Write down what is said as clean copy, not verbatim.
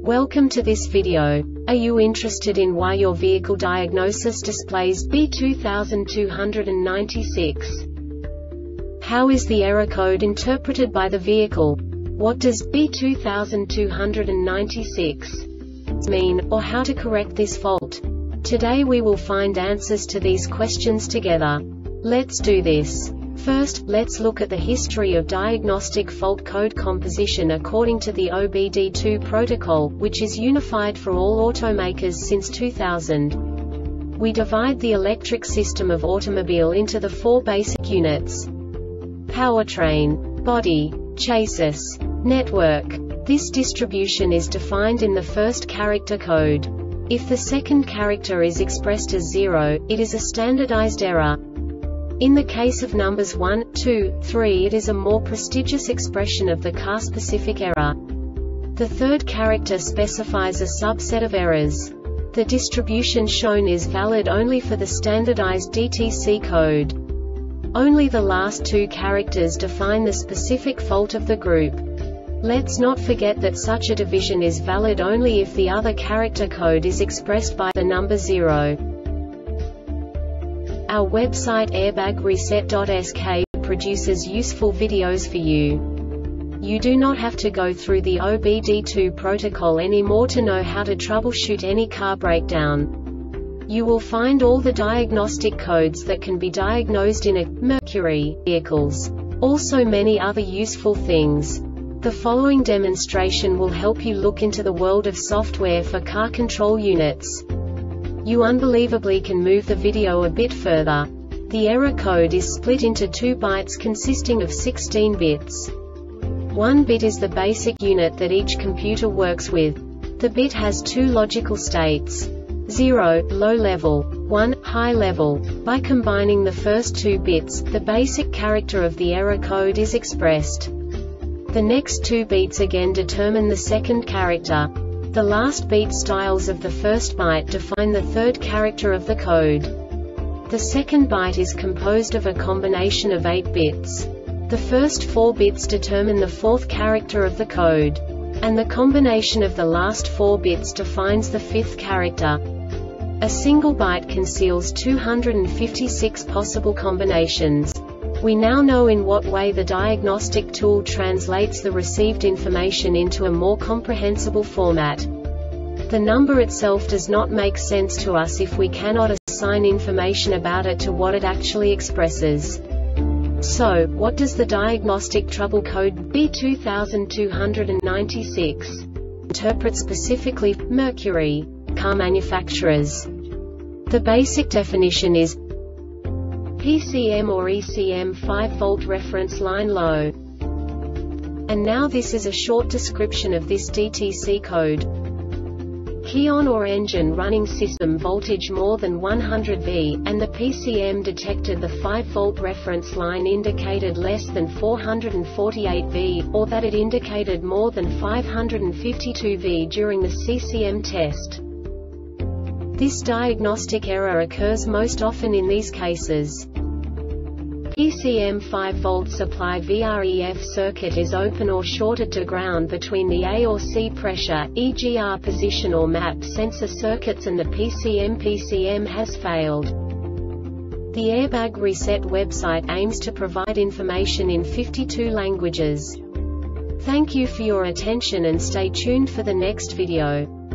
Welcome to this video. Are you interested in why your vehicle diagnosis displays B2296? How is the error code interpreted by the vehicle? What does B2296 mean, or how to correct this fault? Today we will find answers to these questions together. Let's do this. First, let's look at the history of diagnostic fault code composition according to the OBD2 protocol, which is unified for all automakers since 2000. We divide the electric system of automobile into the four basic units: powertrain, body, chassis, network. This distribution is defined in the first character code. If the second character is expressed as 0, it is a standardized error. In the case of numbers 1, 2, 3, it is a more prestigious expression of the car-specific error. The third character specifies a subset of errors. The distribution shown is valid only for the standardized DTC code. Only the last two characters define the specific fault of the group. Let's not forget that such a division is valid only if the other character code is expressed by the number 0. Our website airbagreset.sk produces useful videos for you. You do not have to go through the OBD2 protocol anymore to know how to troubleshoot any car breakdown. You will find all the diagnostic codes that can be diagnosed in a Mercury vehicles. Also many other useful things. The following demonstration will help you look into the world of software for car control units. You unbelievably can move the video a bit further. The error code is split into 2 bytes consisting of 16 bits. 1 bit is the basic unit that each computer works with. The bit has 2 logical states: 0, low level, 1, high level. By combining the first 2 bits, the basic character of the error code is expressed. The next 2 beats again determine the second character. The last beat styles of the first byte define the third character of the code. The second byte is composed of a combination of 8 bits. The first 4 bits determine the fourth character of the code. And the combination of the last 4 bits defines the fifth character. A single byte conceals 256 possible combinations. We now know in what way the diagnostic tool translates the received information into a more comprehensible format. The number itself does not make sense to us if we cannot assign information about it to what it actually expresses. So, what does the diagnostic trouble code B2296 interpret specifically for Mercury car manufacturers? The basic definition is PCM or ECM 5-volt reference line low. And now this is a short description of this DTC code. Key on or engine running system voltage more than 100 V, and the PCM detected the 5-volt reference line indicated less than 448 V, or that it indicated more than 552 V during the CCM test. This diagnostic error occurs most often in these cases. PCM 5-volt supply VREF circuit is open or shorted to ground between the A or C pressure, EGR position or map sensor circuits, and the PCM has failed. The Airbag Reset website aims to provide information in 52 languages. Thank you for your attention and stay tuned for the next video.